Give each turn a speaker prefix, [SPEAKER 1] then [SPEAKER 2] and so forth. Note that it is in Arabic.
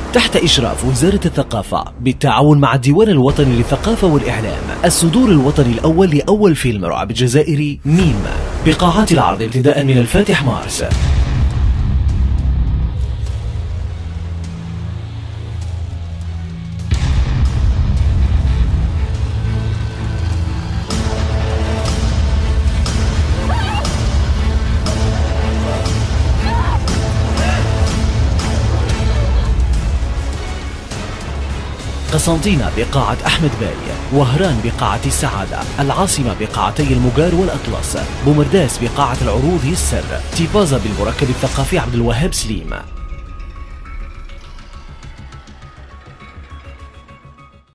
[SPEAKER 1] تحت إشراف وزارة الثقافة بالتعاون مع الديوان الوطني للثقافة والإعلام، الصدور الوطني الأول لأول فيلم رعب جزائري ميم بقاعات العرض ابتداء من الفاتح مارس. قسنطينة بقاعة أحمد باي، وهران بقاعة السعادة، العاصمة بقاعتي المجار والأطلس، بومرداس بقاعة العروض السر، تيبازا بالمركب الثقافي عبد الوهاب سليم.